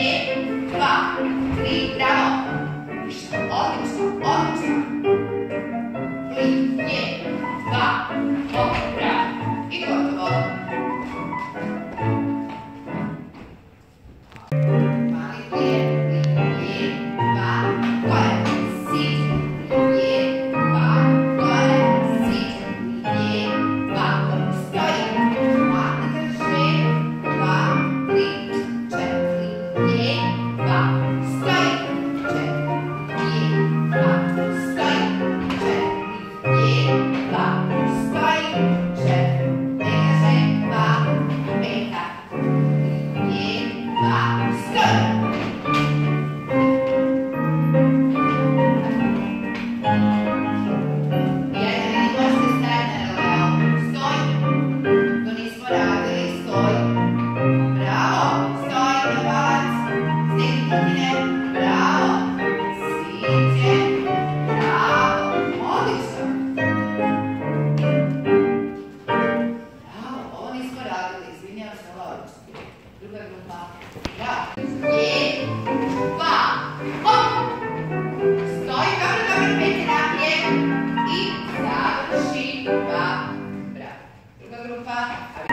1, 2, 3, bravo. Ništa, odlično, odlično. 1, 2, bravo. I gotovo. Mali plijen, 2, gore, siđe, 2, gore, siđe, 2, gore, stoji, 2, drže, 2, 3, 4, 2, stoji, 4, 2, stoji, 4, 2, stoji, 4, drže, 2, peta, 2, stoji. Grupa